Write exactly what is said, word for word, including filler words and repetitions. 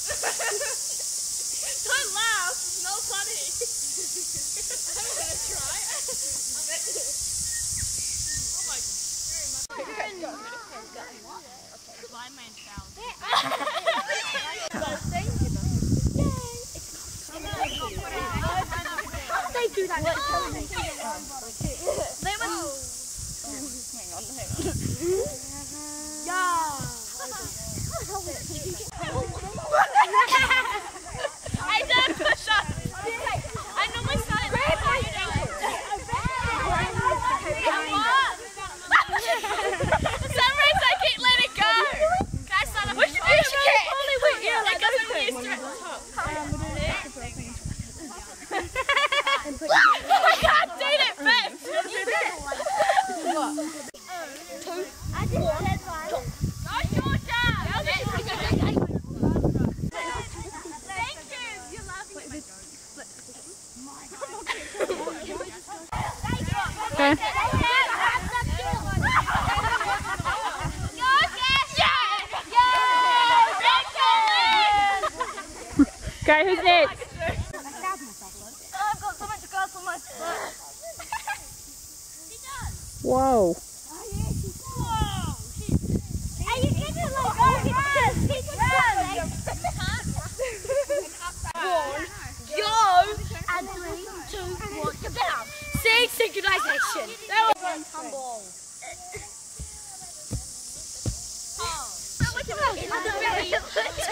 Don't laugh, it's not funny. I'm gonna try. Oh my god. Blind man found. They do that. Hang on, hang on. Yeah. I did push up. I normally start it. For some reason I keep letting it go. Can I start up? What should we do? Yeah, like I'm used to it. I can't do that bit. What? Two. I just said one. Not your job. Thank you. You're laughing at my Okay. Okay, who's next? I've got so much gas on my foot. She does. Whoa. Whoa. Are you going to like go get this? Go And three, two, one, go down. See, synchronization. That was one tumble. Oh.